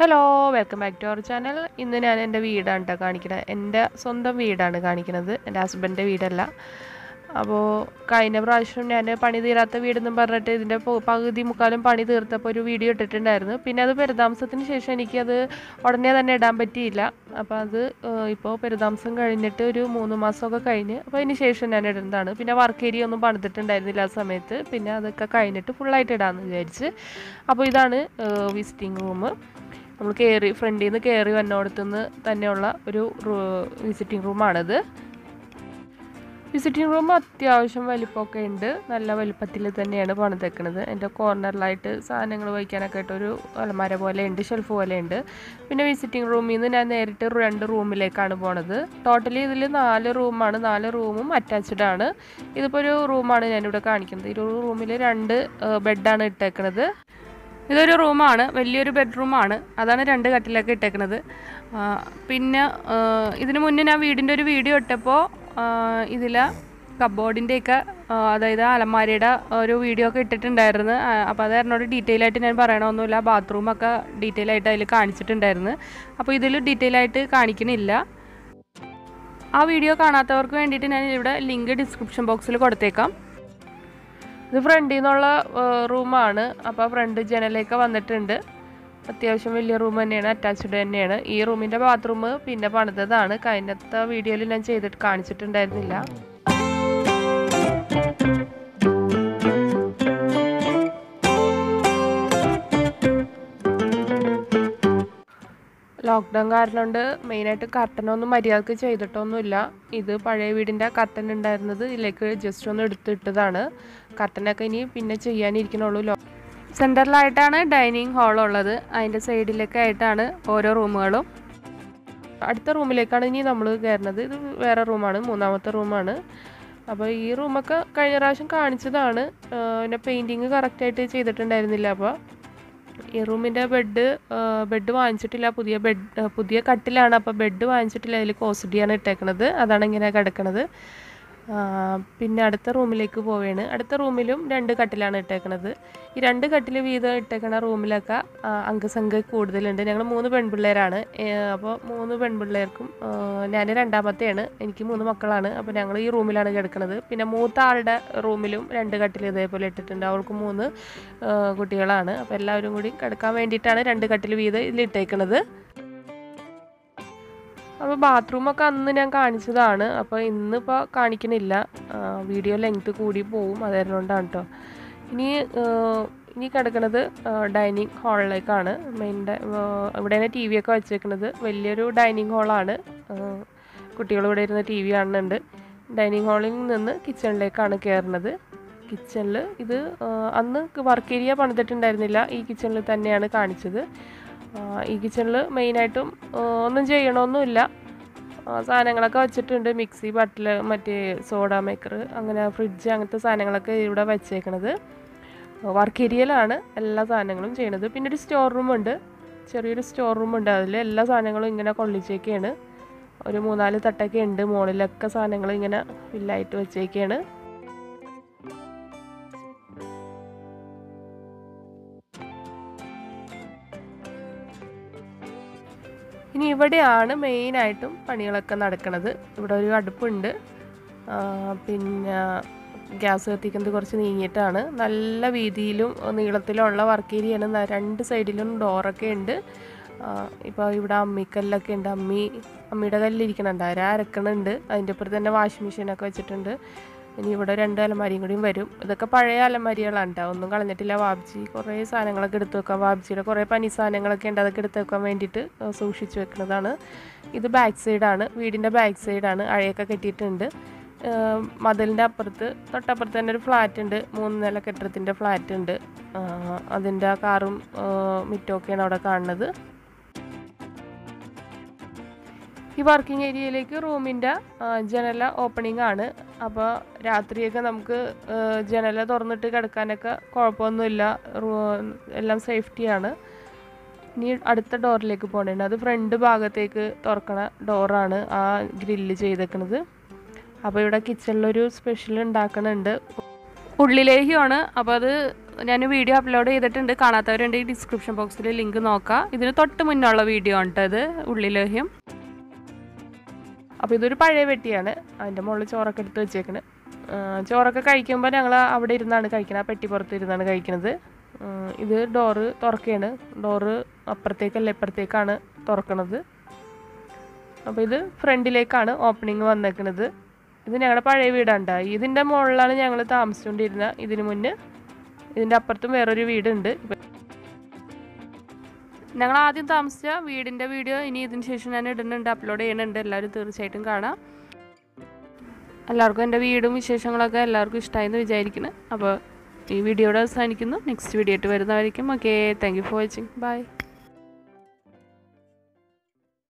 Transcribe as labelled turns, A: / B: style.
A: Hello welcome back to our channel. ഇന്ന് ഞാൻ എൻ്റെ വീടാണ് കേട്ടോ കാണിക്കുന്നത്. എൻ്റെ സ്വന്തം വീടാണ് കാണിക്കുന്നത്, എൻ്റെ ഹസ്ബൻഡിൻ്റെ വീടല്ല. അപ്പോൾ കഴിഞ്ഞ പ്രാവശ്യം ഞാൻ പണി തീരാത്ത വീടെന്നും പറഞ്ഞിട്ട് ഇതിൻ്റെ പകുതി മുക്കാലും പണി തീർത്തപ്പോൾ ഒരു വീഡിയോ ഇട്ടിട്ടുണ്ടായിരുന്നു. പിന്നെ അത് പെരുതാമസത്തിന് ശേഷം എനിക്കത് ഉടനെ തന്നെ ഇടാൻ പറ്റിയില്ല. അപ്പോൾ അത് ഇപ്പോൾ പെരുതാമസം കഴിഞ്ഞിട്ട് ഒരു 3 മാസമൊക്കെ കഴിഞ്ഞ് അപ്പോൾ അതിന് ശേഷം ഞാൻ ഇടുന്നതാണ്. പിന്നെ വർക്ക് ഏരിയ ഒന്നും പണിതിട്ടുണ്ടായിരുന്നില്ല ആ സമയത്ത്. പിന്നെ അതൊക്കെ കഴിഞ്ഞിട്ട് ഫുള്ളായിട്ട് ഇടാമെന്ന് വിചാരിച്ച്. അപ്പോൾ ഇതാണ് വിസിറ്റിംഗ് റൂം. നമ്മൾ ഫ്രണ്ടിൽ നിന്ന് കയറി വന്നോടത്തുനിന്ന് തന്നെയുള്ള ഒരു വിസിറ്റിംഗ് റൂമാണിത്. വിസിറ്റിംഗ് റൂം അത്യാവശ്യം വലിപ്പമൊക്കെ ഉണ്ട്. നല്ല വലിപ്പത്തിൽ തന്നെയാണ് പണിതേക്കുന്നത്. എൻ്റെ കോർണറിലായിട്ട് സാധനങ്ങൾ വയ്ക്കാനൊക്കെ ആയിട്ടൊരു അലമാര പോലെ ഉണ്ട്, ഷെൽഫ് പോലെ ഉണ്ട്. പിന്നെ വിസിറ്റിംഗ് റൂമിൽ നിന്ന് ഞാൻ നേരിട്ട് 2 റൂമിലേക്കാണ് പോണത്. ടോട്ടലി ഇതിൽ 4 റൂമാണ്. 4 റൂമും അറ്റാച്ച്ഡ് ആണ്. ഇതിപ്പോൾ ഒരു റൂമാണ് ഞാനിവിടെ കാണിക്കുന്നത്. ഈ റൂമിൽ 2 ബെഡാണ് ഇട്ടേക്കുന്നത്. ഇതൊരു റൂമാണ്, വലിയൊരു ബെഡ്റൂമാണ്. അതാണ് 2 കട്ടിലൊക്കെ ഇട്ടേക്കുന്നത്. പിന്നെ ഇതിന് മുന്നേ ഞാൻ വീടിൻ്റെ ഒരു വീഡിയോ ഇട്ടപ്പോൾ ഇതിൽ കബോർഡിൻ്റെയൊക്കെ അതായത് അലമാരയുടെ ഒരു വീഡിയോ ഒക്കെ ഇട്ടിട്ടുണ്ടായിരുന്നു. അപ്പോൾ അത് എന്നോട് ഡീറ്റെയിൽ ആയിട്ട് ഞാൻ പറയണമൊന്നുമില്ല. ബാത്റൂമൊക്കെ ഡീറ്റെയിൽ ആയിട്ട് അതിൽ കാണിച്ചിട്ടുണ്ടായിരുന്നു. അപ്പോൾ ഇതിൽ ഡീറ്റെയിൽ ആയിട്ട് കാണിക്കണില്ല. ആ വീഡിയോ കാണാത്തവർക്ക് വേണ്ടിയിട്ട് ഞാൻ ഇവിടെ ലിങ്ക് ഡിസ്ക്രിപ്ഷൻ ബോക്സിൽ കൊടുത്തേക്കാം. ഇത് ഫ്രണ്ടിൽ നിന്നുള്ള റൂമാണ്. അപ്പോൾ ഫ്രണ്ട് ജനലൊക്കെ വന്നിട്ടുണ്ട്. അത്യാവശ്യം വലിയ റൂം തന്നെയാണ്, അറ്റാച്ച്ഡ് തന്നെയാണ്. ഈ റൂമിൻ്റെ ബാത്റൂം പിന്നെ പണിതതാണ്. കഴിഞ്ഞത്തെ വീഡിയോയിൽ ഞാൻ ചെയ്തിട്ട് കാണിച്ചിട്ടുണ്ടായിരുന്നില്ല. ലോക്ക്ഡൗൺ കാരണം കൊണ്ട് മെയിനായിട്ട് കർട്ടനൊന്നും മര്യാദക്ക് ചെയ്തിട്ടൊന്നുമില്ല. ഇത് പഴയ വീടിൻ്റെ കർട്ടൻ ഉണ്ടായിരുന്നത് ഇതിലേക്ക് ജസ്റ്റ് ഒന്ന് എടുത്തിട്ടതാണ്. കർട്ടനൊക്കെ ഇനി പിന്നെ ചെയ്യാനിരിക്കണുള്ളൂ. സെൻറ്ററിലായിട്ടാണ് ഡൈനിങ് ഹാളുള്ളത്. അതിൻ്റെ സൈഡിലൊക്കെ ആയിട്ടാണ് ഓരോ റൂമുകളും. അടുത്ത റൂമിലേക്കാണ് ഇനി നമ്മൾ കയറുന്നത്. ഇത് വേറെ റൂമാണ്, 3ാമത്തെ റൂമാണ്. അപ്പോൾ ഈ റൂമൊക്കെ കഴിഞ്ഞ പ്രാവശ്യം കാണിച്ചതാണ്. പിന്നെ പെയിൻറ്റിങ് കറക്റ്റായിട്ട് ചെയ്തിട്ടുണ്ടായിരുന്നില്ല. അപ്പോൾ ഈ റൂമിൻ്റെ ബെഡ് വാങ്ങിച്ചിട്ടില്ല. പുതിയ കട്ടിലാണ്. അപ്പോൾ ബെഡ് വാങ്ങിച്ചിട്ടില്ല. അതിൽ കോസ്ഡിയാണ് ഇട്ടേക്കണത്. അതാണ് ഇങ്ങനെ കിടക്കണത്. പിന്നെ അടുത്ത റൂമിലേക്ക് പോവുകയാണ്. അടുത്ത റൂമിലും 2 കട്ടിലാണ് ഇട്ടേക്കണത്. ഈ 2 കട്ടിൽ വീതം ഇട്ടേക്കണ റൂമിലൊക്കെ അംഗസംഖ്യ കൂടുതലുണ്ട്. ഞങ്ങൾ 3 പെൺപിള്ളേരാണ്. അപ്പോൾ 3 പെൺപിള്ളേർക്കും ഞാൻ 2ാമത്തെയാണ്. എനിക്ക് 3 മക്കളാണ്. അപ്പോൾ ഞങ്ങൾ ഈ റൂമിലാണ് കിടക്കുന്നത്. പിന്നെ മൂത്ത ആളുടെ റൂമിലും 2 കട്ടിൽ ഇതേപോലെ ഇട്ടിട്ടുണ്ട്. അവർക്ക് 3 കുട്ടികളാണ്. അപ്പോൾ എല്ലാവരും കൂടി കിടക്കാൻ വേണ്ടിയിട്ടാണ് 2 കട്ടിൽ വീതം ഇതിലിട്ടേക്കണത്. അപ്പോൾ ബാത്റൂമൊക്കെ അന്ന് ഞാൻ കാണിച്ചതാണ്. അപ്പോൾ ഇന്നിപ്പോൾ കാണിക്കണില്ല. വീഡിയോ ലെങ്ത് കൂടി പോവും. അതുകൊണ്ടാണ് കേട്ടോ. ഇനി കിടക്കുന്നത് ഡൈനിങ് ഹാളിലേക്കാണ്. ഇവിടെ TV ഒക്കെ വെച്ചേക്കുന്നത്. വലിയൊരു ഡൈനിങ് ഹാളാണ്. കുട്ടികളിവിടെ ഇരുന്ന് TV കാണുന്നുണ്ട്. ഡൈനിങ് ഹാളിൽ നിന്ന് കിച്ചണിലേക്കാണ് കയറുന്നത്. കിച്ചണിൽ ഇത് അന്ന് വർക്ക് ഏരിയ പണിതിട്ടുണ്ടായിരുന്നില്ല. ഈ കിച്ചണിൽ തന്നെയാണ് കാണിച്ചത്. ഈ കിച്ചണിൽ മെയിനായിട്ടും ഒന്നും ചെയ്യണമൊന്നുമില്ല. സാധനങ്ങളൊക്കെ വെച്ചിട്ടുണ്ട്. മിക്സി, ബട്ടൽ, മറ്റേ സോഡ മേക്കർ, അങ്ങനെ ഫ്രിഡ്ജ്, അങ്ങനത്തെ സാധനങ്ങളൊക്കെ ഇവിടെ വെച്ചേക്കണത്. വർക്ക് ഏരിയയിലാണ് എല്ലാ സാധനങ്ങളും ചെയ്യണത്. പിന്നെ ഒരു സ്റ്റോർ റൂമുണ്ട്, ചെറിയൊരു സ്റ്റോർ റൂമുണ്ട്. അതിൽ എല്ലാ സാധനങ്ങളും ഇങ്ങനെ കൊള്ളിച്ചേക്കാണ്. ഒരു 3-4 തട്ടൊക്കെ ഉണ്ട്. മുകളിലൊക്കെ സാധനങ്ങൾ ഇങ്ങനെ ഫില്ലായിട്ട് വെച്ചേക്കാണ്. ഇനി ഇവിടെയാണ് മെയിനായിട്ടും പണികളൊക്കെ നടക്കുന്നത്. ഇവിടെ ഒരു അടുപ്പുണ്ട്. പിന്നെ ഗ്യാസ് കത്തിക്കുന്നത് കുറച്ച് നീങ്ങിയിട്ടാണ്. നല്ല വീതിയിലും നീളത്തിലുള്ള വർക്ക് ഏരിയയാണ്. 2 സൈഡിലും ഡോറൊക്കെ ഉണ്ട്. ഇപ്പോൾ ഇവിടെ അമ്മിക്കല്ലൊക്കെ ഉണ്ട്. അമ്മിയുടെ കല്ലിരിക്കണുണ്ട്, അരക്കണുണ്ട്. അതിൻ്റെ അപ്പുറത്ത് തന്നെ വാഷിംഗ് മെഷീനൊക്കെ വെച്ചിട്ടുണ്ട്. ഇനി ഇവിടെ 2 അലമാരിയും കൂടിയും വരും. ഇതൊക്കെ പഴയ അലമാരികളാണ് കേട്ടോ, ഒന്നും കളഞ്ഞിട്ടില്ല. വാബ്ജി കുറേ സാധനങ്ങളൊക്കെ എടുത്ത് വെക്കാം. വാബ്ജിയുടെ കുറേ പനി സാധനങ്ങളൊക്കെ ഉണ്ട്. അതൊക്കെ എടുത്ത് വെക്കാൻ വേണ്ടിയിട്ട് സൂക്ഷിച്ച് വെക്കുന്നതാണ്. ഇത് ബാക്ക് സൈഡാണ്, വീടിൻ്റെ ബാക്ക് സൈഡാണ്. അഴയൊക്കെ കെട്ടിയിട്ടുണ്ട്. മതിലിൻ്റെ തൊട്ടപ്പുറത്ത് തന്നെ ഒരു ഫ്ലാറ്റ് ഉണ്ട്. 3 നില കെട്ടിടത്തിൻ്റെ ഫ്ലാറ്റ് ഉണ്ട്. അതിൻ്റെ കാറും മിറ്റമൊക്കെയാണ് അവിടെ കാണുന്നത്. ഈ വർക്കിംഗ് ഏരിയയിലേക്ക് റൂമിൻ്റെ ജനല ഓപ്പണിംഗ് ആണ്. അപ്പോൾ രാത്രിയൊക്കെ നമുക്ക് ജനല തുറന്നിട്ട് കിടക്കാനൊക്കെ കുഴപ്പമൊന്നുമില്ല. എല്ലാം സേഫ്റ്റിയാണ്. ഇനി അടുത്ത ഡോറിലേക്ക് പോകണുണ്ട്. അത് ഫ്രണ്ട് ഭാഗത്തേക്ക് തുറക്കണ ഡോറാണ് ആ ഗ്രില്ല് ചെയ്തേക്കുന്നത്. അപ്പോൾ ഇവിടെ കിച്ചണിലൊരു സ്പെഷ്യൽ ഉണ്ടാക്കണുണ്ട്. ഉള്ളി ലേഹ്യമാണ്. അപ്പോൾ അത് ഞാൻ വീഡിയോ അപ്ലോഡ് ചെയ്തിട്ടുണ്ട്. കാണാത്തവരുണ്ടെങ്കിൽ ഡിസ്ക്രിപ്ഷൻ ബോക്സിൽ ലിങ്ക് നോക്കാം. ഇതിന് തൊട്ട് മുന്നുള്ള വീഡിയോ ആണ് ഇത്, ഉള്ളി ലേഹ്യം. അപ്പോൾ ഇതൊരു പഴയ വെട്ടിയാണ്. അതിൻ്റെ മുകളിൽ ചോറൊക്കെ എടുത്ത് വെച്ചേക്കണ്. ചോറൊക്കെ കഴിക്കുമ്പോൾ ഞങ്ങൾ അവിടെ ഇരുന്നാണ് കഴിക്കുന്നത്, ആ പെട്ടിപ്പുറത്ത് ഇരുന്നാണ് കഴിക്കുന്നത്. ഇത് ഡോറ് തുറക്കുകയാണ്. ഡോറ് അപ്പുറത്തേക്കല്ല ഇപ്പുറത്തേക്കാണ് തുറക്കണത്. അപ്പോൾ ഇത് ഫ്രണ്ടിലേക്കാണ് ഓപ്പണിങ് വന്നേക്കുന്നത്. ഇത് ഞങ്ങളുടെ പഴയ വീടാണ്. ഇതിൻ്റെ മുകളിലാണ് ഞങ്ങൾ താമസിച്ചുകൊണ്ടിരുന്നത്. ഇതിന് മുന്നേ ഇതിൻ്റെ അപ്പുറത്തും വേറൊരു വീടുണ്ട്. ഞങ്ങൾ ആദ്യം താമസിച്ച വീടിൻ്റെ വീഡിയോ ഇനി ഇതിന് ശേഷം ഞാൻ ഇടുന്നുണ്ട്, അപ്ലോഡ് ചെയ്യുന്നുണ്ട്. എല്ലാവരും തീർച്ചയായിട്ടും കാണാം. എല്ലാവർക്കും എൻ്റെ വീടും വിശേഷങ്ങളൊക്കെ എല്ലാവർക്കും ഇഷ്ടമായെന്ന് വിചാരിക്കുന്നു. അപ്പോൾ ഈ വീഡിയോയുടെ അവസാനിക്കുന്നു. നെക്സ്റ്റ് വീഡിയോ ആയിട്ട് വരുന്നതായിരിക്കും. Okay, thank you for watching. By.